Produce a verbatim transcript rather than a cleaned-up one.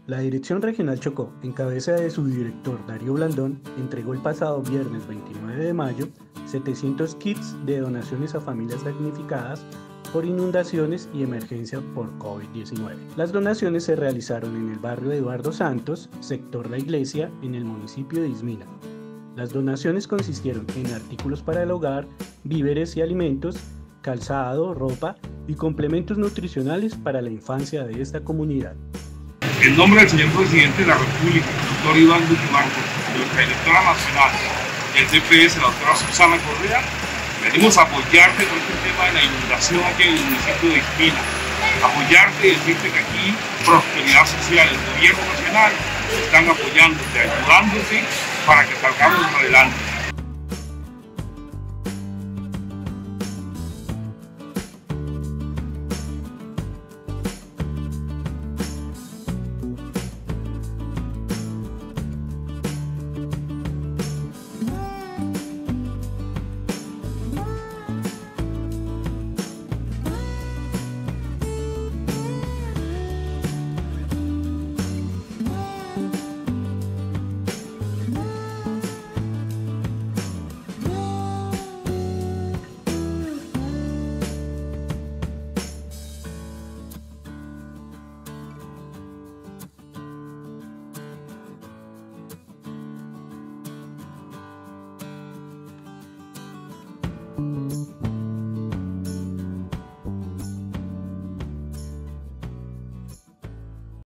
La Dirección Regional Chocó, en cabeza de su director Darío Blandón, entregó el pasado viernes veintinueve de mayo setecientos kits de donaciones a familias damnificadas por inundaciones y emergencia por COVID diecinueve. Las donaciones se realizaron en el barrio Eduardo Santos, sector La Iglesia, en el municipio de Ismina. Las donaciones consistieron en artículos para el hogar, víveres y alimentos, calzado, ropa y complementos nutricionales para la infancia de esta comunidad. En nombre del señor presidente de la República, doctor Iván Duque Marcos, de nuestra directora nacional del C P S, la doctora Susana Correa, venimos a apoyarte con este tema de la inundación aquí en el municipio de Ismina. Apoyarte y decirte que aquí, Prosperidad Social, el gobierno nacional, están apoyándote, ayudándote para que salgamos adelante. Thank you.